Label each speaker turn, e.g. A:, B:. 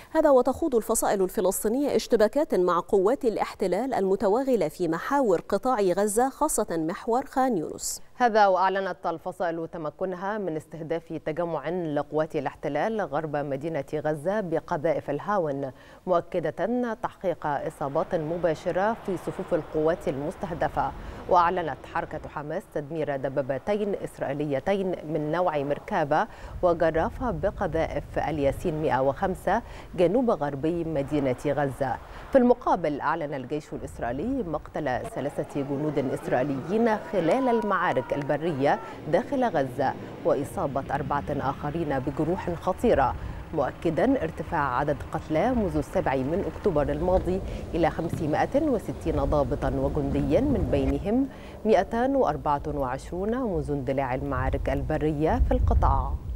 A: هذا وتخوض الفصائل الفلسطينية اشتباكات مع قوات الاحتلال المتوغلة في محاور قطاع غزة، خاصة محور خان يونس.
B: هذا وأعلنت الفصائل تمكنها من استهداف تجمع لقوات الاحتلال غرب مدينة غزة بقذائف الهاون، مؤكدة تحقيق إصابات مباشرة في صفوف القوات المستهدفة. وأعلنت حركة حماس تدمير دبابتين إسرائيليتين من نوع مركبة وجرافة بقذائف الياسين 105 جنوب غربي مدينة غزة. في المقابل أعلن الجيش الإسرائيلي مقتل 3 جنود إسرائيليين خلال المعارك البرية داخل غزة، وإصابة 4 آخرين بجروح خطيرة، مؤكدا ارتفاع عدد قتلى منذ 7 أكتوبر الماضي إلى 560 ضابطا وجنديا، من بينهم 224 منذ اندلاع المعارك البرية في القطاع.